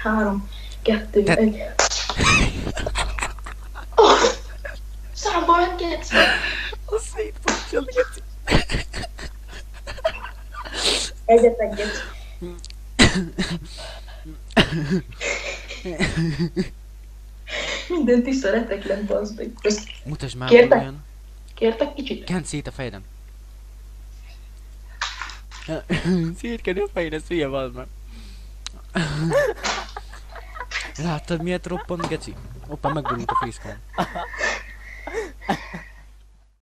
3, 2, 1. Szarba engedsz! A szétpontjad, geci. Egyet. Mindent is szeretek lenni, bazd meg. Mutasd már Kértek? olyan. Kértek kicsit? Kent szét a fejedem. Szétkeni a fejed, ez hülye bazd meg. Láttad miért roppant, geci? Hoppá, megborult a fészkám.